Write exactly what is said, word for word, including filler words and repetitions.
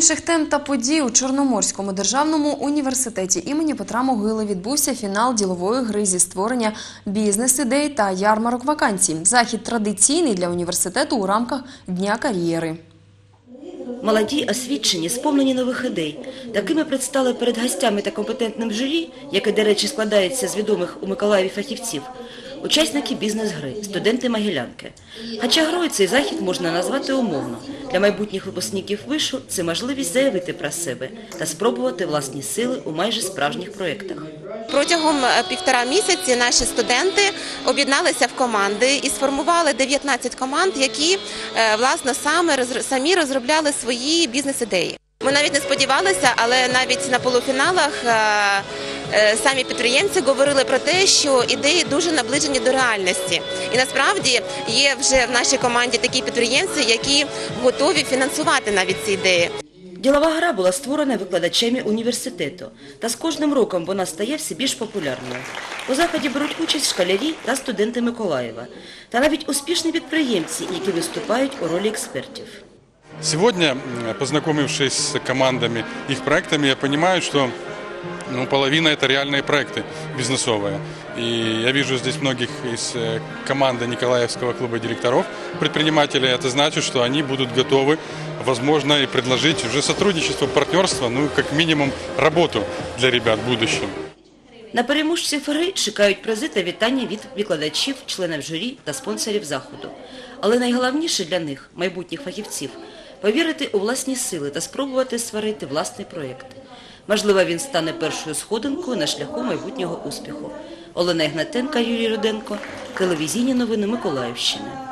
інших тем та подій у Чорноморському державному університеті імені Петра Могили відбувся фінал ділової гри зі створення бізнес-ідей та ярмарок вакансій. Захід традиційний для університету у рамках Дня кар'єри. Молоді, освічені, сповнені нових ідей. Такими предстали перед гостями та компетентним журі, яке, до речі, складається з відомих у Миколаєві фахівців, учасники бізнес-гри, студенти Могилянки. Хоча грою цей захід можна назвати умовно. Для майбутніх випускників вишу це можливість заявити про себе та спробувати власні сили у майже справжніх проєктах. Протягом півтора місяці наші студенти об'єдналися в команди і сформували дев'ятнадцять команд, які, власне, самі розробляли свої бізнес-ідеї. Ми навіть не сподівалися, але навіть на полуфіналах самі підприємці говорили про те, що ідеї дуже наближені до реальності. І насправді є вже в нашій команді такі підприємці, які готові фінансувати навіть ці ідеї. Ділова гра була створена викладачами університету, та з кожним роком вона стає все більш популярною. У заході беруть участь школярі та студенти Миколаєва, та навіть успішні підприємці, які виступають у ролі експертів. Сегодня, познакомившись с командами, их проектами, я понимаю, что ну, половина – это реальные проекты бизнесовые. И я вижу здесь многих из команды Николаевского клуба директоров, предпринимателей. Это значит, что они будут готовы, возможно, и предложить уже сотрудничество, партнерство, ну, как минимум, работу для ребят в будущем. На переможців гри чекають призи та вітання від викладачів, членів журі та спонсорів заходу. Але найголовніше для них, майбутніх фахівців, повірити у власні сили та спробувати створити власний проєкт. Можливо, він стане першою сходинкою на шляху майбутнього успіху. Олена Ігнатенко, Юрій Руденко, телевізійні новини Миколаївщини.